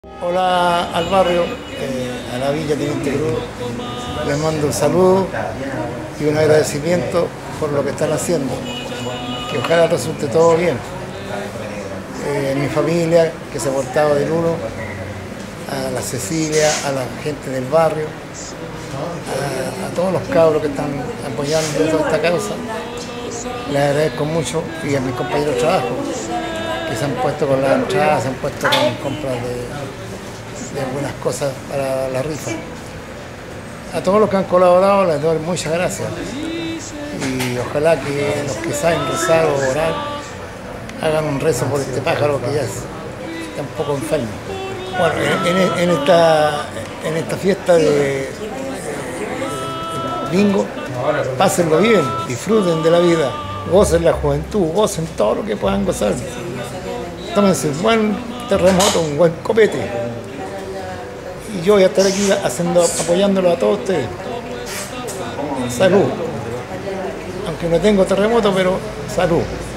Hola al barrio, a la Villa Teniente Cruz, les mando un saludo y un agradecimiento por lo que están haciendo, que ojalá resulte todo bien. Mi familia, que se ha portado del uno, a la Cecilia, a la gente del barrio, a todos los cabros que están apoyando toda esta causa, les agradezco mucho, y a mis compañeros de trabajo, que se han puesto con las entradas, se han puesto con compras de algunas cosas para la rifa. A todos los que han colaborado les doy muchas gracias y ojalá que los que saben rezar o orar hagan un rezo por este pájaro que ya está un poco enfermo. Bueno, en esta fiesta de bingo, pásenlo bien, disfruten de la vida, gocen la juventud, gocen todo lo que puedan gozar. Tómense un buen terremoto, un buen copete. Y yo voy a estar aquí apoyándolo a todos ustedes. Salud. Aunque no tengo terremoto, pero salud.